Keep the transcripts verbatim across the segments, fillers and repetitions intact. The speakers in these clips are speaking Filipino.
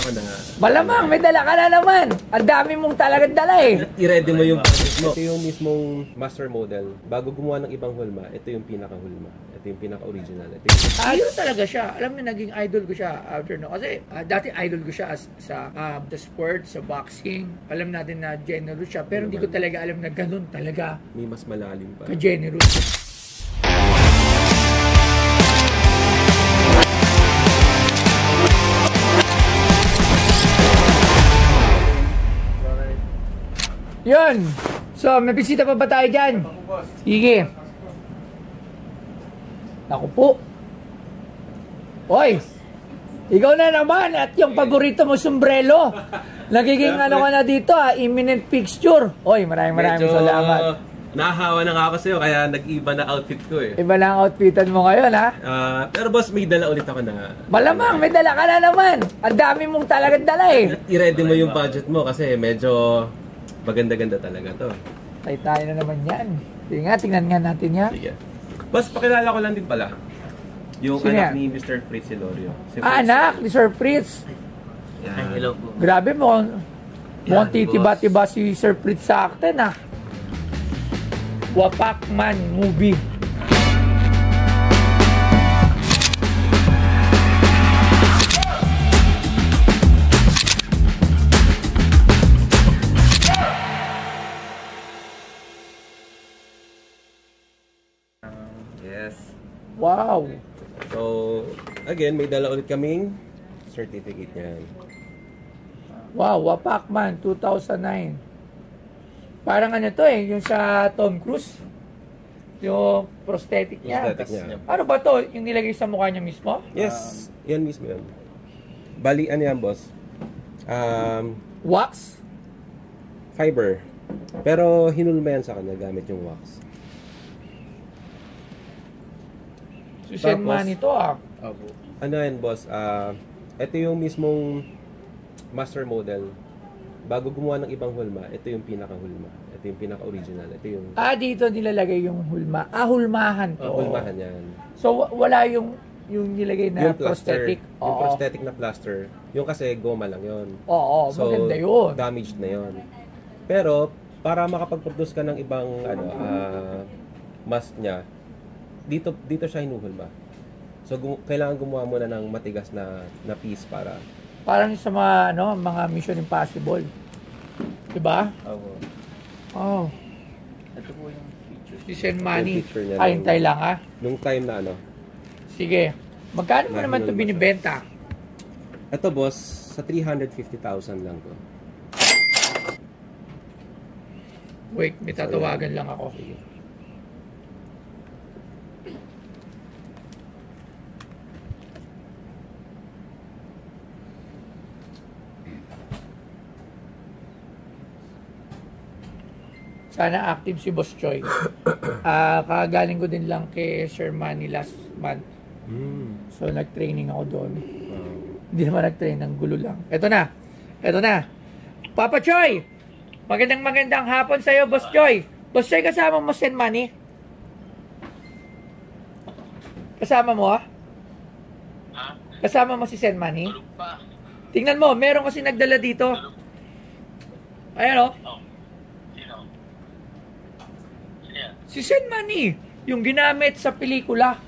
ako na... Malamang, may dala ka na naman. Ang dami mong talagang dala eh. I-ready mo yung budget mo. Ito yung mismong master model. Bago gumawa ng ibang hulma, ito yung pinaka-hulma. Ito yung pinaka-original. Ito yung... Idol talaga siya. Alam mo, naging idol ko siya after no. Kasi uh, dati idol ko siya as, sa uh, the sport, sa boxing. Alam natin na generous siya. Pero hindi ko talaga alam na ganun talaga. May mas malalim pa. Ka-generous. Yun! So, may bisita pa ba tayo dyan? Sige. Naku po. Hoy! Ikaw na naman at yung paborito mo sombrero. Nagiging ano ka na dito ha, imminent fixture. Hoy, maraming maraming Medyo salamat. Nahahawa na nga ako sa'yo, kaya nag-iba na outfit ko eh. Iba na ang outfitan mo ngayon ha? Uh, pero boss, may dala ulit ako na... Malamang, may dala ka na naman. Ang dami mong talagang dala eh. I-ready mo yung budget mo kasi medyo maganda-ganda talaga to. Tay tayo na naman yan. Sige nga, tingnan nga natin yan. Sige. Boss, pakilala ko lang din pala. Yung Sino anak yan? ni Mister Fritz Hilorio. Si Ah, Fritz. anak ni Sir Fritz. Yan. Hello po. Grabe mo. Mukhang Yan, titiba-tiba si Sir Fritz sa akin ah. Wapakman movie. Yes. Wow. So, again, may dala ulit kaming certificate niyan. Wow, Wapakman two thousand nine. Parang ano to eh, yung sa Tom Cruise. Yung prosthetic niya. Prosthetic niya. Ano ba to? Yung nilagay sa mukha niya mismo? Yes, yan mismo yan. Bali, ano yan, boss? Um, Wax? fiber. Pero hinulma yan sa kanya gamit yung wax. Susan man ito ah. Opo. Ano yan, boss? Ah, ito yung mismong master model. Bago gumawa ng ibang hulma, ito yung pinaka-hulma. Ito yung pinaka-original. Ito yung... Ah, dito nilalagay yung hulma. Ah, hulmahan to. Oh, hulmahan yan. So, wa- wala yung yung nilagay na Yung plaster. prosthetic. Yung Oo. prosthetic na plaster. Yung kasi goma lang yon. Oo, So, maganda yun. damaged na yon. Pero, para makapag-produce ka ng ibang ano, ah, mask niya, dito dito siya hinuhulma. So, gum- kailangan gumawa muna ng matigas na na piece para... Parang sa mga, ano, mga Mission Impossible. Diba? Opo. Oh. Ito po yung picture. Si Sen Manny. Yung picture niya Ay, ng- hintay lang ha. Nung time na ano. Sige. Magkano mo Na naman ito hinulma siya. binibenta? Ito, boss, sa three hundred fifty thousand lang to. Wait, may tatawagan lang ako. Sige. Sana active si Boss Choi. Ah, kagaling ko din lang kay Sir Manny last month. Mm. So, nag-training ako doon. Wow. Hindi naman nag-train, ng gulo lang. Eto na. Eto na. Papa Choi! Magandang magandang hapon sa'yo, Boss Choi. Boss Choi, kasama mo Sen Manny? Kasama mo, ah? Kasama mo si Sen Manny? Tingnan mo, meron kasi nagdala dito. Ayan, oh. Si Sen Manny, yung ginamit sa pelikula.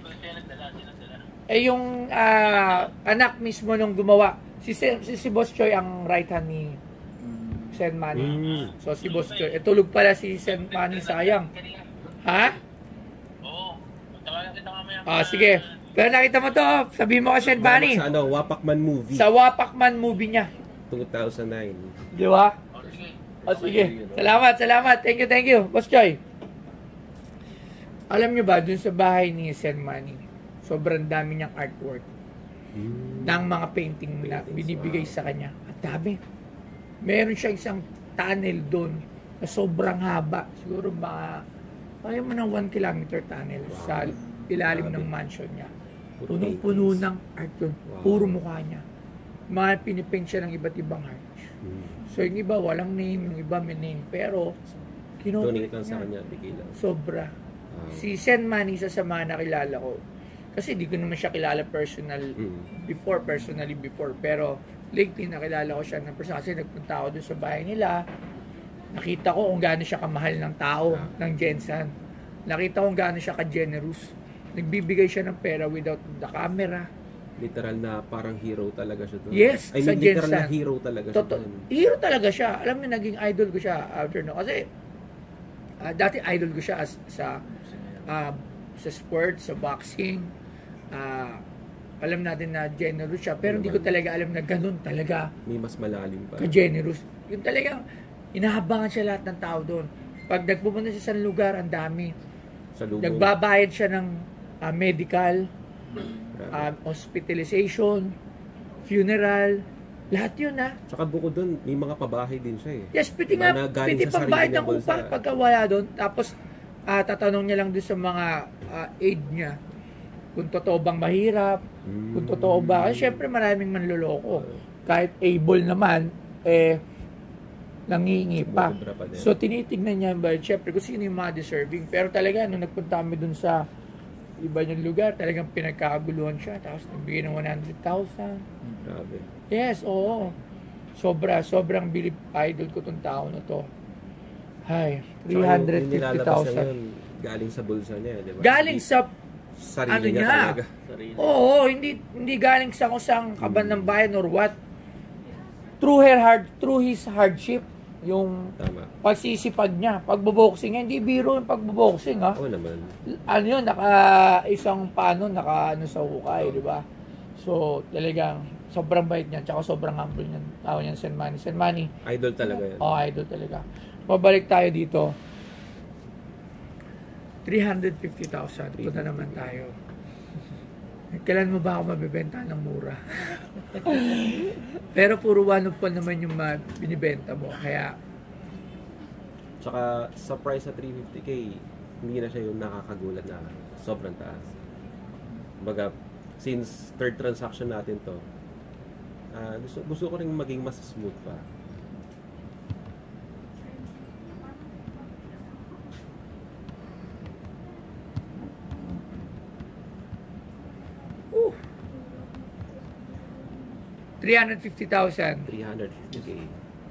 Eh, yung ah, anak mismo nung gumawa. Si, Sen, si, si Boss Choi ang right hand ni Sen Manny. Mm. So, si Boss Choi. Eh, tulog pala si Sen Manny, sayang. Ha? Oo. Tawagan kita mamaya. Ah, sige. Pero nakita mo to, sabihin mo kay Sen Manny. Sa ano, Wapakman movie. Sa Wapakman movie niya. two thousand nine. Di ba? O, sige. O, sige. Salamat, salamat. Thank you, thank you. Boss Choi. Alam nyo ba, dun sa bahay ni Sen Manny, sobrang dami niyang artwork ng mga painting na binibigay sa kanya. At dami. Meron siya isang tunnel doon na sobrang haba. Siguro mga, kaya mo ng one kilometer tunnel sa ilalim ng mansion niya. Punong-puno ng art yun. Puro mukha niya. Mga pinipaint siya ng iba't ibang art. So yung iba walang name, yung iba may name. Pero, Donate kinopit lang sa niya. kanya, bigay lang. Sobra. Si Sen Manny, isa sa mga nakilala ko, Kasi di ko naman siya kilala personal Mm. before, personally before. Pero lately, nakilala ko siya ng person kasi nagpunta ako doon sa bahay nila. Nakita ko kung gaano siya kamahal ng tao, ng Jensen. Nakita ko kung gaano siya ka-generous. Nagbibigay siya ng pera without the camera. Literal na parang hero talaga siya doon. Yes, I sa mean, literal Jensen. na hero talaga siya Toto, doon. hero talaga siya. Alam mo, naging idol ko siya after no. Kasi, ah, dati idol ko siya as, sa ah, sa sports, sa boxing. Ah, alam natin na generous siya. Pero hindi ko talaga alam na ganun talaga May mas malalim pa. ka-generous. Yung talagang, inahabangan siya lahat ng tao doon. Pag nagpupunta siya sa lugar, ang dami. Sa lugo. Nagbabayad siya ng ah, medical, Grabe. ah, hospitalization, funeral, lahat yun ha. Tsaka bukod doon, may mga pabahay din siya eh. Yes, pwede Diba, nga, na galing pwede sa sarili pambayad niyang ng upa bulsa. pagka wala doon. Tapos, ah, tatanong niya lang doon sa mga ah, aid niya. Kung totoo bang mahirap, Mm. kung totoo ba. Kasi syempre maraming manloloko. Kahit able naman, eh, nangingi pa. Bumubra pa din. So, tinitignan niya ba, syempre, kung sino yung mga deserving. Pero talaga, nung nagpunta kami dun sa iba niyang lugar, talagang pinagkaguluhan siya. Tapos, nagbigay ng one hundred thousand. Grabe. Yes, oo. Sobra, sobrang bilib idol ko tong tao na to. Hay, three hundred fifty thousand. Galing sa bulsa niya, di ba? Galing Hindi- sa, sarili ano niya, niya? talaga. Sarili. oo, hindi hindi galing sa kusang kaban ng bayan or what. Through her hard, through his hardship, yung Tama. pagsisipag niya, pagboboxing niya, hindi biro yung pagboboxing ha. Oo naman. Ano yun, naka isang paano, naka ano sa hukay, di ba? So, talagang sobrang bait niya, tsaka sobrang humble niya. Tao niyan, Sen Manny. Sen Manny, Idol talaga yan. oh, idol talaga. Babalik tayo dito. three hundred fifty thousand. Punta naman tayo. Kailan mo ba ako mabibenta ng mura? Pero puro one of one naman yung ma- binibenta mo. Kaya, Tsaka sa price sa three fifty K, hindi na siya yung nakakagulat na sobrang taas. Kumbaga, since third transaction natin to, ah, gusto, gusto ko rin maging mas smooth pa. three hundred fifty thousand. three hundred fifty K.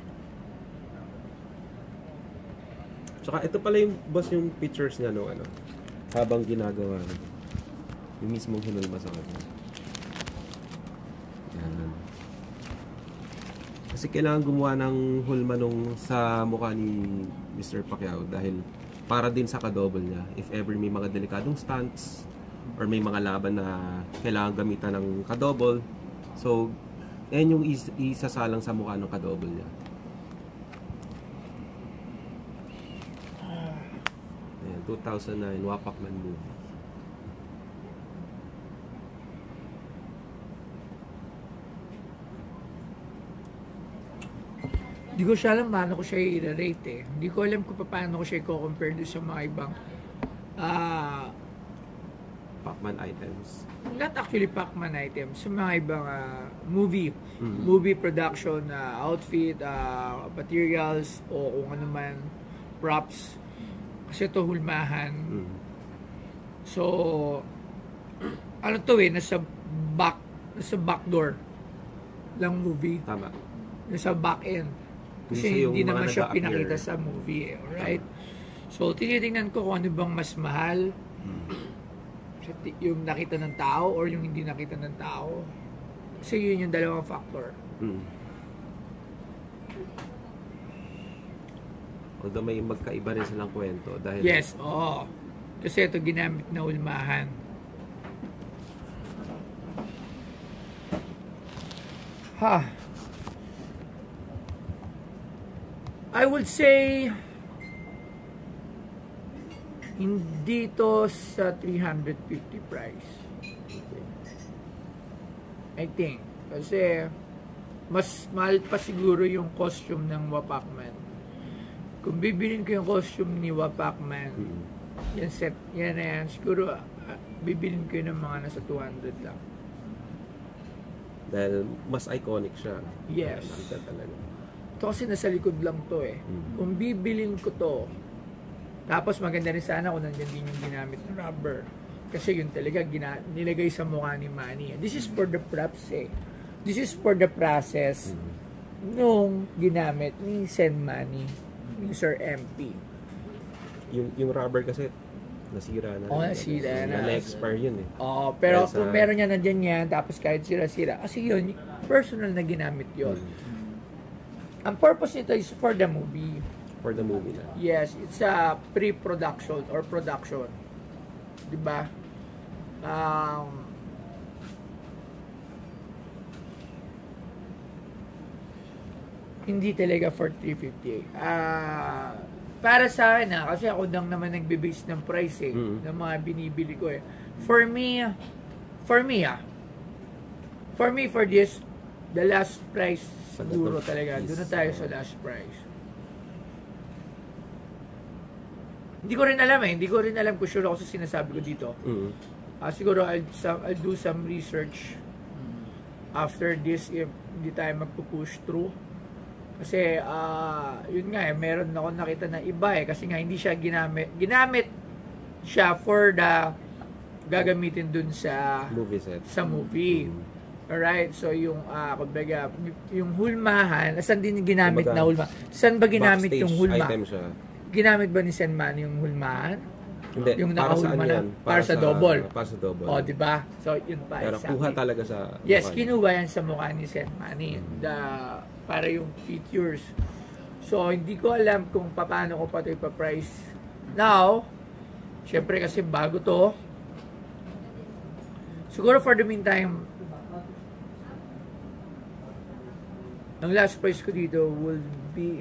Tsaka ito pala yung boss yung pictures niya no ano habang ginagawa niya. Yung mismong hinulma sa kanya. Yan. Kasi kailangan gumawa ng hulma nung sa mukha ni Mister Pacquiao dahil para din sa kadouble niya if ever may mga delikadong stunts or may mga laban na kailangan gamitan ng kadouble. So, yan yung is- isasalang sa mukha ng kadouble niya. Ayan, two thousand nine Wapakman movie. Hindi ko siya alam paano ko siya i-rate eh. Hindi ko alam kung paano ko siya i-compare doon sa mga ibang ah Pacman items. not actually Pac-Man items, sa mga ibang ah, movie, Mhm. movie production, ah, outfit, ah, materials, o kung ano man, props. Kasi ito hulmahan. Mm. So, ano to eh, nasa back, nasa back door lang movie. Tama. Nasa back end. Minsan Kasi yung hindi mga naman siya nag-a-appear. pinakita sa movie eh, alright? So, tinitingnan ko kung ano bang mas mahal. Sa ti- yung nakita ng tao or yung hindi nakita ng tao. Kasi yun yung dalawang factor. Mm. Although may magkaiba rin silang kwento dahil Yes, oo. Kasi ito ginamit na ulmahan. Ha. I would say hindi to sa three hundred fifty price. I think. Kasi mas mahal pa siguro yung costume ng Wapakman. Kung bibilin ko yung costume ni Wapakman, Mm. yan set, yan na yan, siguro ah, bibilin ko yun ng mga nasa two hundred lang. dahil mas iconic siya. Yes. Nakita talaga. Ito kasi nasa likod lang to eh. Mm. Kung bibilin ko to, tapos maganda rin sana kung nandiyan din yung ginamit na rubber. Kasi yun talaga gina, nilagay sa mukha ni Manny. This is for the props eh. This is for the process nung ginamit ni Sen Manny, ni Sir M P. Yung, yung rubber kasi, nasira na. Oo, nasira na. Na-expire yun eh. Oo, pero Dahil kung sa- meron niya nandyan yan, tapos kahit sira-sira, kasi yun, personal na ginamit yun. Mm. Ang purpose nito is for the movie. For the movie na. Yes, it's a pre-production or production. Diba? Um, hindi talaga for three fifty-eight. Ah, para sa akin ah, kasi ako lang naman nagbe-base ng price eh, Mm. ng mga binibili ko eh. For me, for me ah, for me for this, the last price siguro talaga, doon na tayo sa last price. Hindi ko rin alam eh, hindi ko rin alam kung sure ako sa sinasabi ko dito. Mm. Ah, siguro I'll, some, I'll do some research after this if hindi tayo magpo-push through. Kasi, ah, yun nga eh, meron ako nakita na iba eh, kasi nga hindi siya ginamit. Ginamit siya for the gagamitin dun sa Movie set. sa movie. Alright, so yung, ah, kumbaga, yung hulmahan, saan din ginamit Kumbaga, na hulma? Saan ba ginamit Backstage yung hulma? item siya. Ginamit ba ni Senman yung hulmahan? Hindi, Yung para saan nakahulma na? yan? Para sa double. Para sa double. O, di ba? So, yun pa. Pero exactly. kuha talaga sa Yes, mukha niya. kinuha yan sa mukha ni Sen Manny. The, para yung features. So, hindi ko alam kung paano ko pa ito ipa-price. Now, syempre kasi bago to. Siguro for the meantime, ang last price ko dito will be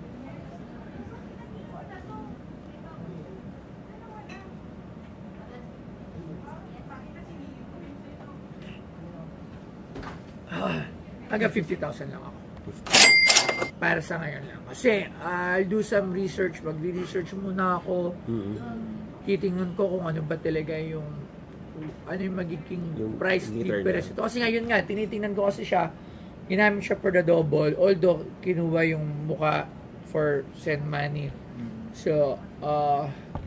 hanggang fifty thousand lang ako. Para sa ngayon lang. Kasi, uh, I'll do some research. Mag-research muna ako. Mm-hmm. Titingnan ko kung ano ba talaga yung ano yung magiging Yung price liter difference niya. ito. Kasi ngayon nga, tinitingnan ko kasi siya, ginamit siya for the double, although kinuha yung muka for Sen Manny. So, uh,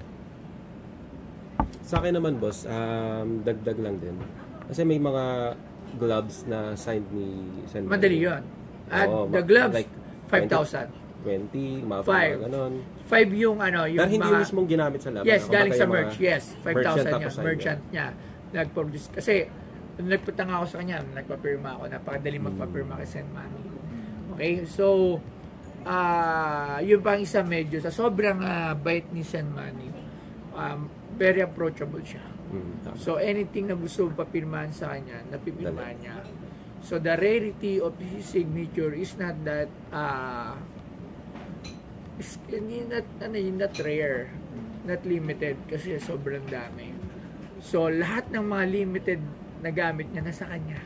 Sa akin naman, boss, um, dagdag lang din. Kasi may mga gloves na signed ni Sen Manny. madali yun. At Oo, the ma- gloves, like five thousand. twenty, mga Five. mga ganon. five yung ano, yung Pero hindi mga... yung mismong ginamit sa lab. Yes, Kumbaga galing sa yung mga merch. Yes, five thousand merchant yan. tapos sign Merchant niya. Nag-produce. Kasi, nung nagpunta nga ako sa kanya, nagpapirma ako. Napakadali magpapirma kay Sen Manny. Okay, so, ah yun pa ang isa medyo. Sa sobrang ah, bait ni Sen Manny, um, very approachable siya. Mm, tama. So, anything na gusto mong papirmahan sa kanya, napipirmahan niya. So, the rarity of his signature is not that, ah, is hindi not, ano yun, not rare, not limited, kasi sobrang dami. So, lahat ng mga limited na gamit niya nasa kanya.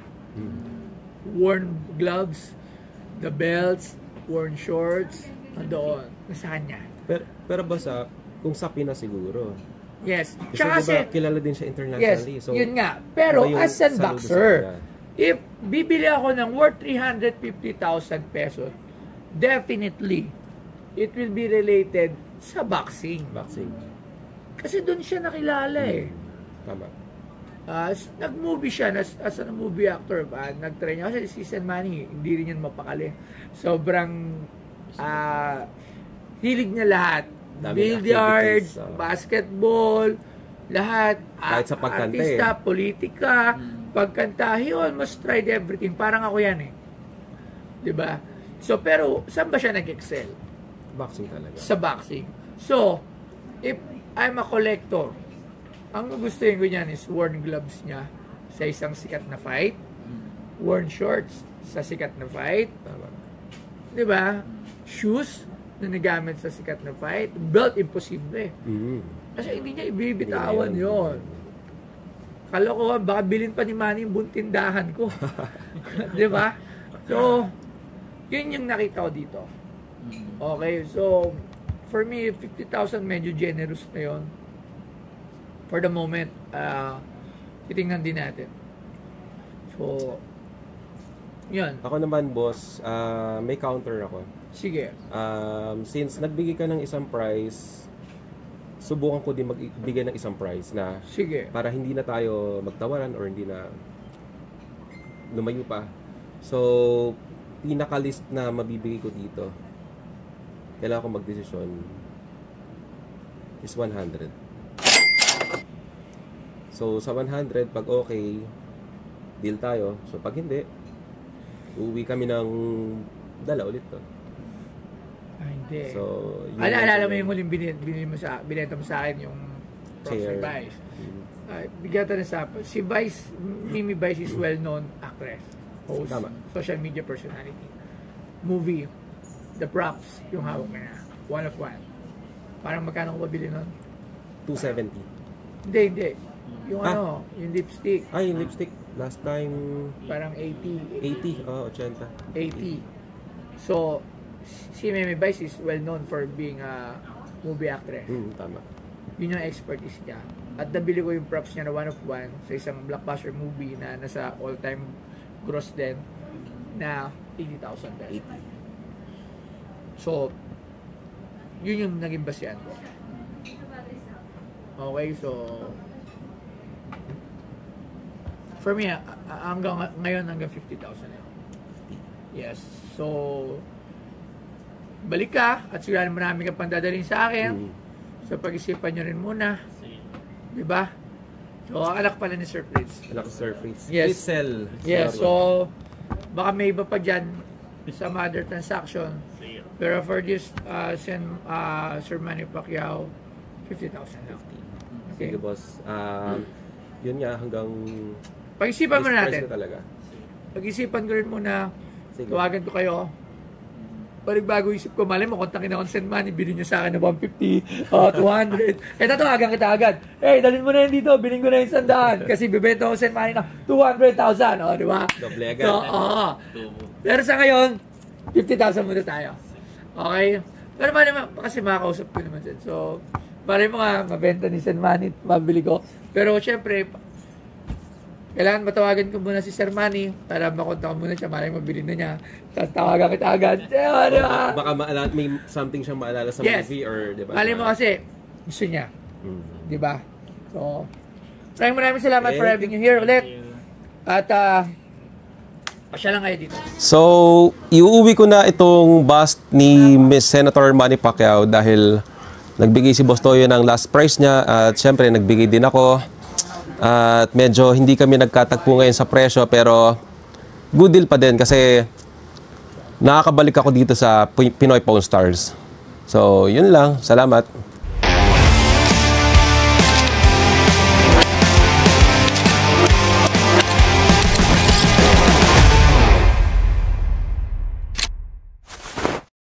Worn gloves, the belts, worn shorts, nandoon, nasa kanya. Pero, pero boss, ah, kung sa Pinas siguro. Yes. Kasi Tsaka diba, kasi, kilala din siya yes, internationally. So, yun nga. Pero iba yung as a saludo sa boxer, kanya. if bibili ako ng worth three hundred fifty thousand pesos, definitely, it will be related sa boxing. Boxing. Kasi doon siya nakilala eh. Tama. Uh, nag-movie siya as, as a movie actor. Uh, nag-try niya. Kasi si Sen Manny, hindi rin yan mapakali. Sobrang uh, hilig niya lahat. Daming Billiard, activities, uh, basketball, lahat. Kahit sa pagkanta Artista, eh. politika, pagkanta. He almost tried everything. Parang ako yan eh. Diba? So, pero, saan ba siya nag-excel? Boxing talaga. Sa boxing. So, if I'm a collector, ang gustuhin ko niyan is worn gloves niya sa isang sikat na fight, worn shorts sa sikat na fight, Tama. di ba? Shoes na nagamit sa sikat na fight, belt imposible. Mm. Kasi hindi niya ibibitawan Hindi na yon. Kalokohan, baka bilhin pa ni Manny yung buntindahan ko. di ba? So, yun yung nakita ko dito. Okay, so, for me, fifty thousand medyo generous na yon. For the moment, uh, titingnan din natin. So, yun. Ako naman, boss, ah, may counter ako. Sige. Um, since nagbigay ka ng isang price, subukan ko din magbigay ng isang price na Sige. para hindi na tayo magtawaran or hindi na lumayo pa. So, pinaka-list na mabibigay ko dito, kailangan ko magdesisyon is one hundred. So, sa one hundred, pag okay, deal tayo. So, pag hindi, uuwi kami ng dala ulit to. Ah, hindi. So, yun Ala, yung- alala mo yung huling binili, binili mo sa, binenta mo sa akin yung props Chair. ni Vice. Mm. Ay, bigyan tayo sa si Vice, Mimi Vice is well-known actress, host, Tama. social media personality. Movie, the props, yung hawak na na. One of one. Parang magkano ko mabili nun? two seventy. Hindi, hindi. Yung Ah. ano, yung lipstick, Ay, yung lipstick. Last time, parang eighty. eighty. Oh, eighty. eighty. So, si Mimi Vice is well-known for being a movie actress. Hmm, tama. Yun yung expertise niya. At nabili ko yung props niya na one of one sa isang blockbuster movie na nasa all-time gross din na eighty thousand pesos. So, yun yung naging basihan ko. Okay, so for me, ah, ah, hanggang ngayon hanggang fifty thousand. Yes. So, balik ka at sigurado marami ka pang dadalhin sa akin. Hmm. So, pag-isipan nyo rin muna. Sige. Di ba? So, anak pala ni Sir Fritz. Anak ko, Sir Fritz. Yes. Fritzl. Yes, so, baka may iba pa dyan sa other transaction. Sige. Pero for this, uh, send uh, Sir Manny Pacquiao, fifty thousand lang. Okay. Sige, boss. Um, yun nga, hanggang... Pag-isipan list muna price natin. na talaga. Pag-isipan ko rin muna. Sige. Tawagan ko kayo. Balik bago isip ko, mali mo, kontakin ako ng Send Money, bilhin nyo sa akin na one fifty, uh, two hundred. Eh, tatawagan kita agad. Eh, dalhin mo na yun dito, bilhin ko na yung sandaan. Kasi bibenta ko Send Money na two hundred thousand. O, di ba? Doble agad. So, oo. Tubo. Pero sa ngayon, fifty thousand muna tayo. Okay? Pero mali mo, kasi makakausap ko naman dyan. So, mali mo nga, mabenta ni Send Money, mabili ko. Pero, syempre, kailangan matawagan ko muna si Sir Manny para makontak ko muna siya, maraming mabili na niya. Tapos tawagan kita agad. Diba, diba? Baka maalala, may something siyang maalala sa Yes. movie or, di ba? Mali mo kasi, gusto niya. Hmm. Di ba? So, maraming maraming salamat for Thank having you here ulit. At, ah, pasya lang kayo dito. So, iuwi ko na itong bust ni Miss Senator Manny Pacquiao dahil nagbigay si Boss Toyo ng last price niya at syempre nagbigay din ako. At medyo hindi kami nagkatagpo ngayon sa presyo pero good deal pa din kasi nakakabalik ako dito sa Pinoy Pawn Stars. So, yun lang. Salamat.